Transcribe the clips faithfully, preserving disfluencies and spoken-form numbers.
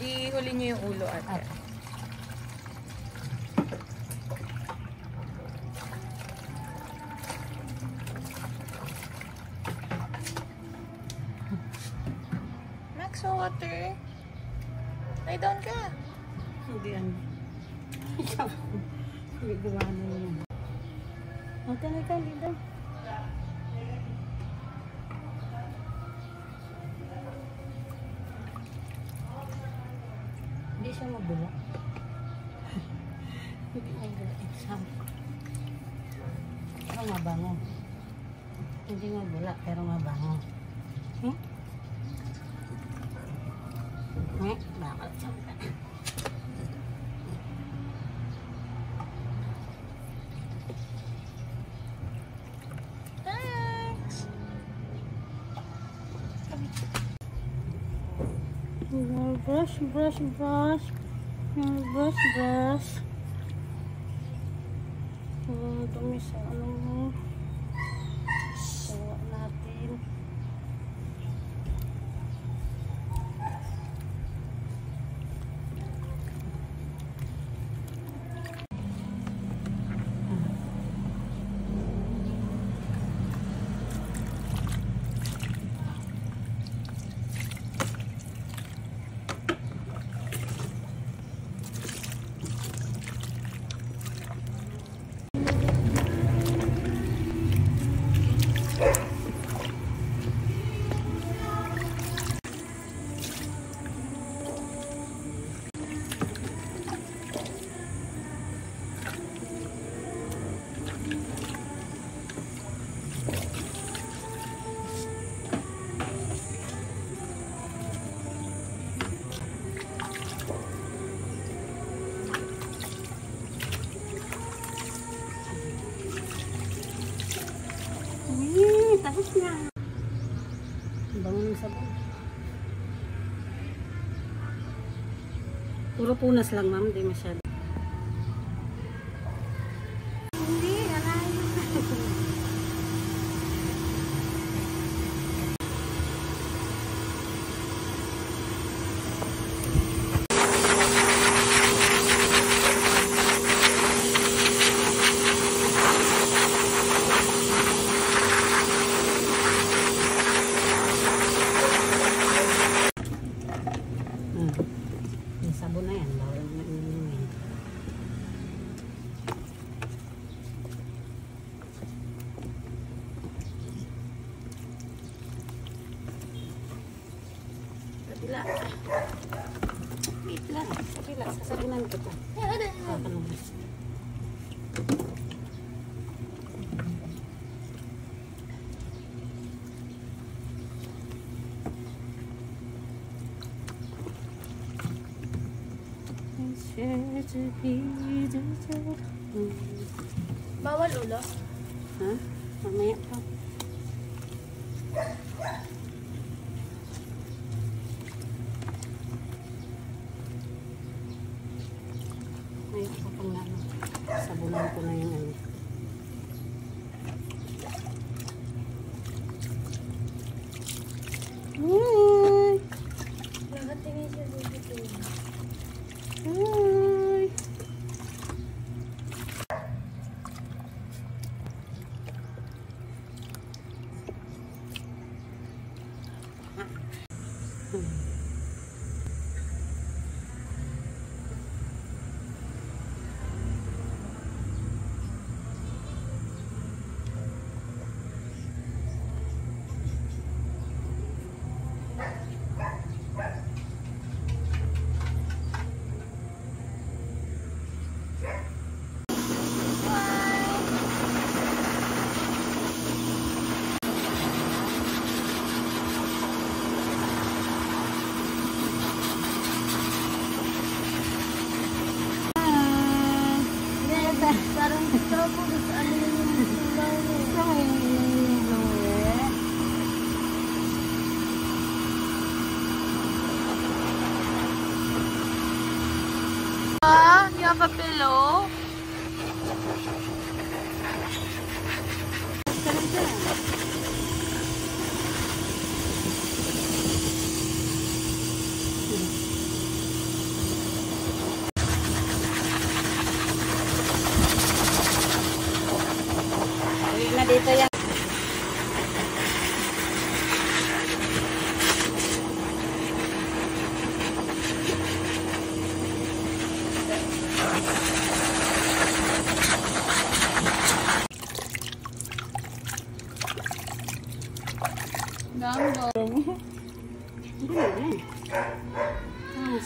ihuli niyo yung ulo at At. Max, water. Lie down ka. Hindi yan. Ikaw. Hindi gawa na yun. Mata na ka, hindi daw. Hindi siya mabula. Hindi niya gala exam. Pero mabango. Hindi mabula, pero mabango. Hmm? Eh, bakal siya. Brush, brush, brush. Brush, brush. Hmm, dumi sa ano mo. Sawa natin. Tapos na. Bango ng sabon. Puro punas lang, ma'am. Hindi masyado. Hindi, alay. Sabon na yan, bawal na inumin. Kabila. Wait lang. Kabila. Sasabinan ko ito. Kapanuman. Bawal ulo? Ha? Mamaya pa. Ay, ako pang ano. Sabunan ko na yung ano. Uy! Nakatingin siya dito. Uy! Hmm. Parang gusto ko gusto ano yung sulaw mo. Gusto ko yung ininom eh. Ah, you have a pillow?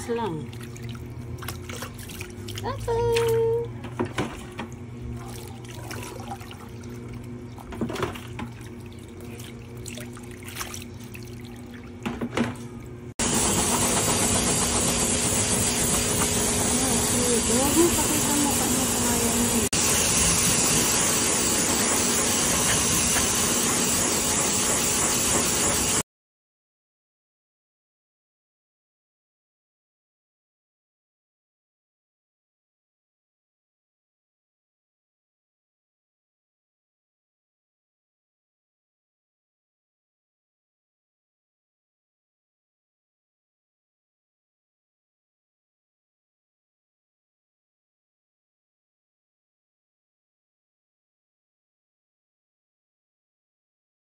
lang. Okay. Huwag mo pa